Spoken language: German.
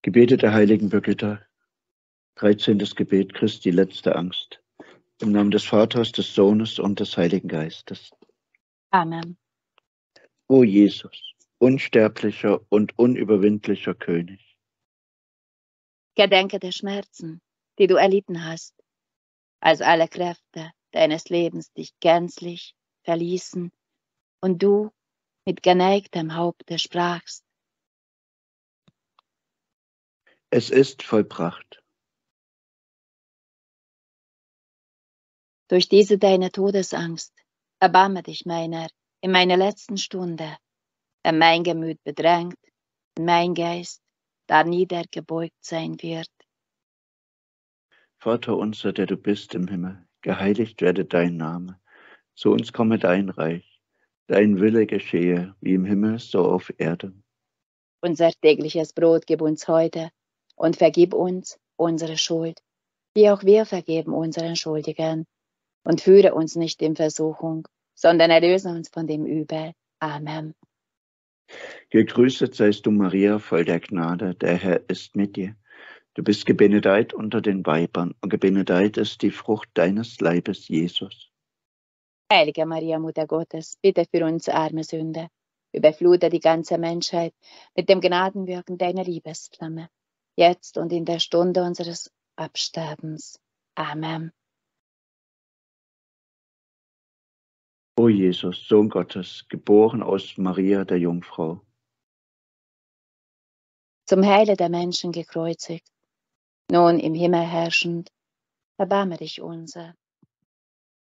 Gebete der heiligen Birgitta, 13. Gebet Christi letzte Angst. Im Namen des Vaters, des Sohnes und des Heiligen Geistes. Amen. O Jesus, unsterblicher und unüberwindlicher König. Gedenke der Schmerzen, die du erlitten hast, als alle Kräfte deines Lebens dich gänzlich verließen und du mit geneigtem Haupte sprachst. Es ist vollbracht. Durch diese deine Todesangst erbarme dich meiner in meiner letzten Stunde, wenn mein Gemüt bedrängt und mein Geist da niedergebeugt sein wird. Vater unser, der du bist im Himmel, geheiligt werde dein Name. Zu uns komme dein Reich. Dein Wille geschehe, wie im Himmel, so auf Erden. Unser tägliches Brot gib uns heute und vergib uns unsere Schuld, wie auch wir vergeben unseren Schuldigen. Und führe uns nicht in Versuchung, sondern erlöse uns von dem Übel. Amen. Gegrüßet seist du, Maria, voll der Gnade, der Herr ist mit dir. Du bist gebenedeit unter den Weibern, und gebenedeit ist die Frucht deines Leibes, Jesus. Heilige Maria, Mutter Gottes, bitte für uns arme Sünder, überflute die ganze Menschheit mit dem Gnadenwirken deiner Liebesflamme, jetzt und in der Stunde unseres Absterbens. Amen. O Jesus, Sohn Gottes, geboren aus Maria der Jungfrau. Zum Heile der Menschen gekreuzigt, nun im Himmel herrschend, erbarme dich unser.